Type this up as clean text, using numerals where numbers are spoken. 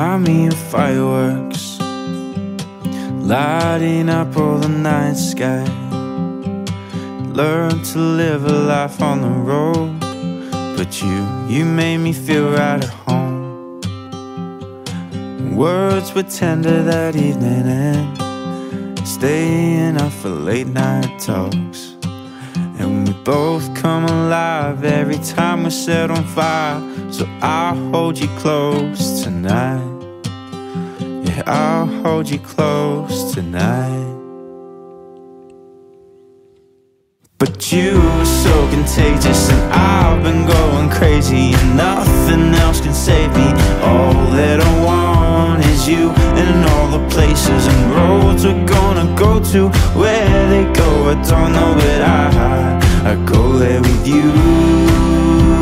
remind me of fireworks lighting up all the night sky. Learned to live a life on the road, but you made me feel right at home. Words were tender that evening and staying up for late night talks. And we both come alive every time we're set on fire. So I'll hold you close tonight. Yeah, I'll hold you close tonight. But you were so contagious and I've been going crazy, and nothing else can save me. All that I want is you, and all the places and roads we're gonna go to. Where they go I don't know, but I go there with you.